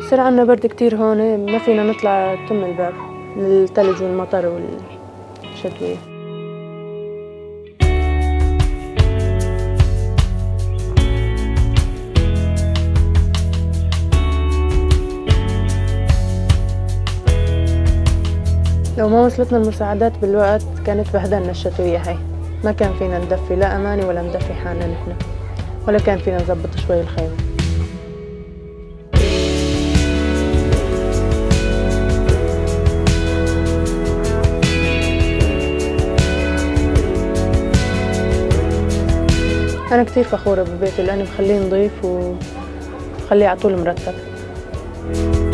صار عنا برد كتير هون، ما فينا نطلع تم الباب للثلج والمطر والشتوية. لو ما وصلتنا المساعدات بالوقت كانت بهدلنا الشتوية هاي، ما كان فينا ندفي لا أماني ولا ندفي حالنا نحن، ولا كان فينا نظبط شوي الخيمة. أنا كتير فخورة ببيتي لأني بخليه نظيف وبخليه على طول مرتب.